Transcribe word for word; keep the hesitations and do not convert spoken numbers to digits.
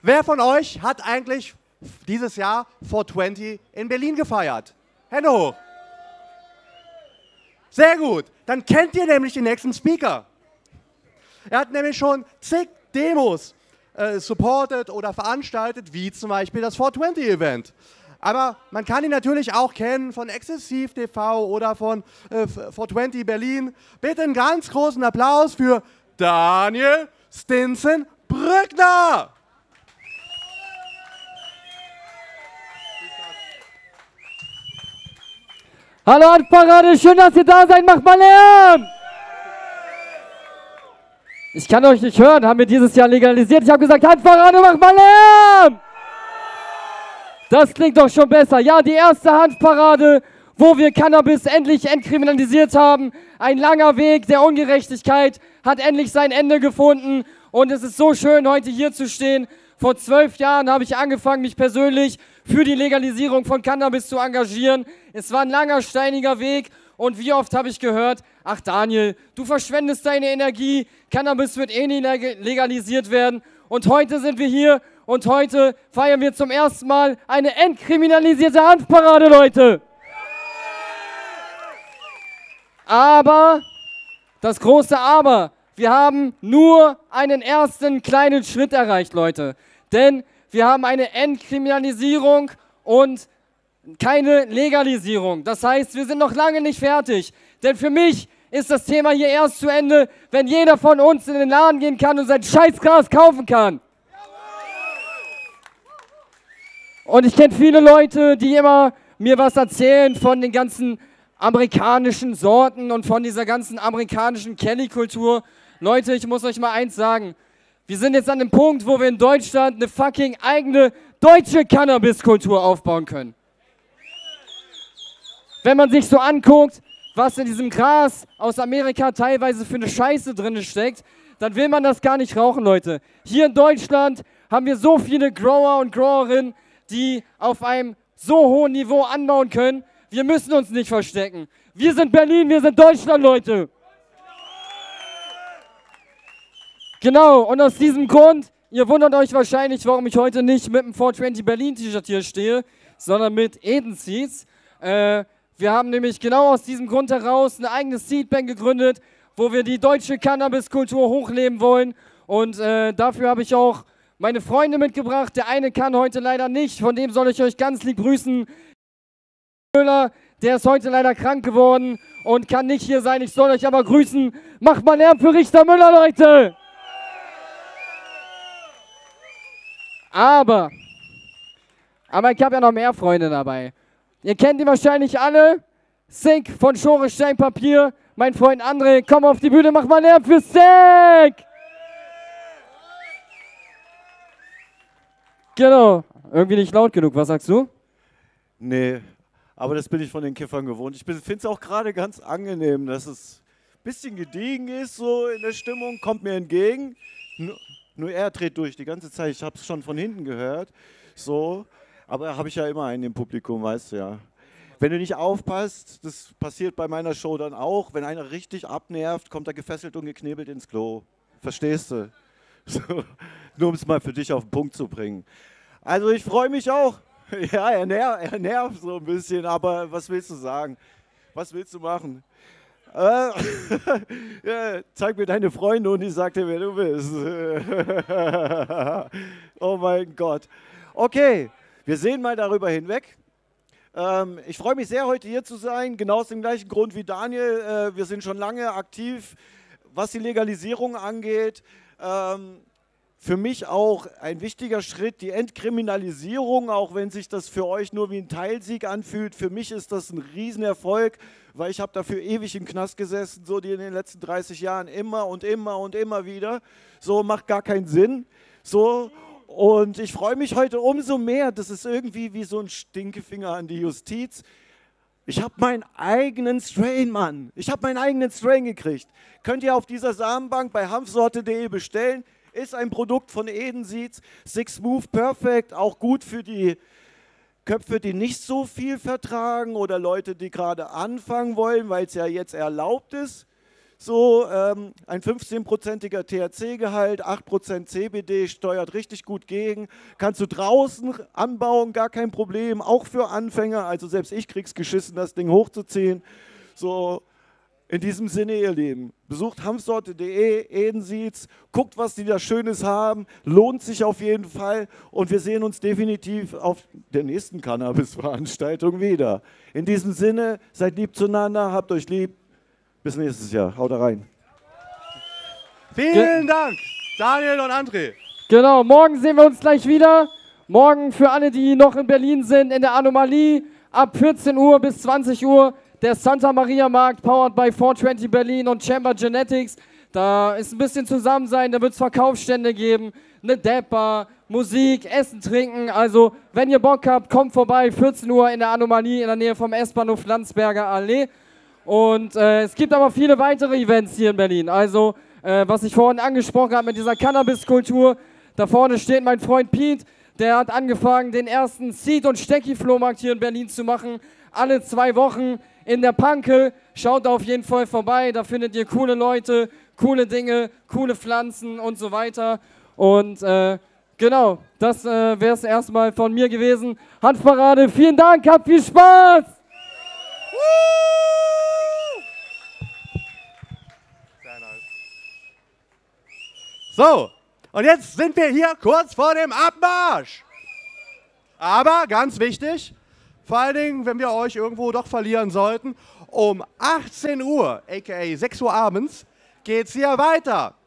Wer von euch hat eigentlich dieses Jahr vier zwanzig in Berlin gefeiert? Hände hoch. Sehr gut. Dann kennt ihr nämlich den nächsten Speaker. Er hat nämlich schon zig Demos äh, supported oder veranstaltet, wie zum Beispiel das vier zwanzig Event. Aber man kann ihn natürlich auch kennen von Exzessiv T V oder von äh, vier zwanzig Berlin. Bitte einen ganz großen Applaus für Daniel Stinson Brückner. Hallo Handparade, schön, dass ihr da seid, macht mal Lärm! Ich kann euch nicht hören, haben wir dieses Jahr legalisiert. Ich habe gesagt, Handparade, macht mal Lärm! Das klingt doch schon besser. Ja, die erste Handparade, wo wir Cannabis endlich entkriminalisiert haben. Ein langer Weg der Ungerechtigkeit hat endlich sein Ende gefunden. Und es ist so schön, heute hier zu stehen. Vor zwölf Jahren habe ich angefangen, mich persönlich für die Legalisierung von Cannabis zu engagieren. Es war ein langer, steiniger Weg. Und wie oft habe ich gehört, ach Daniel, du verschwendest deine Energie, Cannabis wird eh nie legalisiert werden. Und heute sind wir hier und heute feiern wir zum ersten Mal eine entkriminalisierte Handparade, Leute. Aber, das große Aber, wir haben nur einen ersten kleinen Schritt erreicht, Leute. Denn wir haben eine Entkriminalisierung und keine Legalisierung. Das heißt, wir sind noch lange nicht fertig. Denn für mich ist das Thema hier erst zu Ende, wenn jeder von uns in den Laden gehen kann und sein Scheißgras kaufen kann. Und ich kenne viele Leute, die immer mir was erzählen von den ganzen amerikanischen Sorten und von dieser ganzen amerikanischen Kelly-Kultur. Leute, ich muss euch mal eins sagen. Wir sind jetzt an dem Punkt, wo wir in Deutschland eine fucking eigene deutsche Cannabis-Kultur aufbauen können. Wenn man sich so anguckt, was in diesem Gras aus Amerika teilweise für eine Scheiße drin steckt, dann will man das gar nicht rauchen, Leute. Hier in Deutschland haben wir so viele Grower und Growerinnen, die auf einem so hohen Niveau anbauen können. Wir müssen uns nicht verstecken. Wir sind Berlin, wir sind Deutschland, Leute. Genau, und aus diesem Grund, ihr wundert euch wahrscheinlich, warum ich heute nicht mit dem vier zwanzig Berlin T-Shirt hier stehe, sondern mit Eden Seeds. Äh, wir haben nämlich genau aus diesem Grund heraus eine eigene Seedbank gegründet, wo wir die deutsche Cannabis-Kultur hochleben wollen. Und äh, dafür habe ich auch meine Freunde mitgebracht. Der eine kann heute leider nicht, von dem soll ich euch ganz lieb grüßen. Müller, der ist heute leider krank geworden und kann nicht hier sein. Ich soll euch aber grüßen. Macht mal Lärm für Richter Müller, Leute! Aber, aber ich habe ja noch mehr Freunde dabei. Ihr kennt die wahrscheinlich alle. Sink von Schore Steinpapier. Mein Freund André, komm auf die Bühne, mach mal Lärm für Sink! Genau. Irgendwie nicht laut genug, was sagst du? Nee, aber das bin ich von den Kiffern gewohnt. Ich finde es auch gerade ganz angenehm, dass es ein bisschen gediegen ist, so in der Stimmung, kommt mir entgegen. Nur, nur er dreht durch die ganze Zeit, ich habe es schon von hinten gehört. So, aber habe ich ja immer einen im Publikum, weißt du ja. Wenn du nicht aufpasst, das passiert bei meiner Show dann auch, wenn einer richtig abnervt, kommt er gefesselt und geknebelt ins Klo. Verstehst du? So, nur um es mal für dich auf den Punkt zu bringen. Also ich freue mich auch. Ja, er, ner er nervt so ein bisschen, aber was willst du sagen? Was willst du machen? Äh, ja, zeig mir deine Freunde und ich sag dir, wer du bist. Oh mein Gott. Okay, wir sehen mal darüber hinweg. Ähm, ich freue mich sehr, heute hier zu sein, genau aus dem gleichen Grund wie Daniel. Äh, wir sind schon lange aktiv, was die Legalisierung angeht. Ähm, Für mich auch ein wichtiger Schritt, die Entkriminalisierung, auch wenn sich das für euch nur wie ein Teilsieg anfühlt. Für mich ist das ein Riesenerfolg, weil ich habe dafür ewig im Knast gesessen, so die in den letzten dreißig Jahren immer und immer und immer wieder. So macht gar keinen Sinn. So, und ich freue mich heute umso mehr, das ist irgendwie wie so ein Stinkefinger an die Justiz. Ich habe meinen eigenen Strain, Mann. Ich habe meinen eigenen Strain gekriegt. Könnt ihr auf dieser Samenbank bei hanfsorte punkt de bestellen. Ist ein Produkt von Eden Seeds, Six Smooth Perfect, auch gut für die Köpfe, die nicht so viel vertragen oder Leute, die gerade anfangen wollen, weil es ja jetzt erlaubt ist. So ähm, ein fünfzehnprozentiger T H C-Gehalt, acht Prozent C B D, steuert richtig gut gegen. Kannst du draußen anbauen, gar kein Problem, auch für Anfänger. Also selbst ich krieg's geschissen, das Ding hochzuziehen. So, in diesem Sinne, ihr Lieben, besucht hanfsorte punkt de, Edenseeds, guckt, was die da Schönes haben, lohnt sich auf jeden Fall und wir sehen uns definitiv auf der nächsten Cannabis-Veranstaltung wieder. In diesem Sinne, seid lieb zueinander, habt euch lieb. Bis nächstes Jahr. Haut rein. Vielen Dank, Daniel und André. Genau, morgen sehen wir uns gleich wieder. Morgen für alle, die noch in Berlin sind, in der Anomalie ab vierzehn Uhr bis zwanzig Uhr. Der Santa Maria Markt, powered by four twenty Berlin und Chamber Genetics. Da ist ein bisschen Zusammensein, da wird es Verkaufsstände geben, eine Depper, Musik, Essen, Trinken. Also, wenn ihr Bock habt, kommt vorbei, vierzehn Uhr in der Anomalie in der Nähe vom S-Bahnhof Landsberger Allee. Und äh, es gibt aber viele weitere Events hier in Berlin. Also, äh, was ich vorhin angesprochen habe mit dieser Cannabis-Kultur, da vorne steht mein Freund Pete, der hat angefangen, den ersten Seed- und Stecki-Flohmarkt hier in Berlin zu machen. Alle zwei Wochen in der Panke. Schaut auf jeden Fall vorbei, da findet ihr coole Leute, coole Dinge, coole Pflanzen und so weiter. Und äh, genau, das äh, wäre es erstmal von mir gewesen. Hanfparade, vielen Dank, habt viel Spaß! So, und jetzt sind wir hier kurz vor dem Abmarsch. Aber ganz wichtig, vor allen Dingen, wenn wir euch irgendwo doch verlieren sollten, um achtzehn Uhr, aka sechs Uhr abends, geht es hier weiter.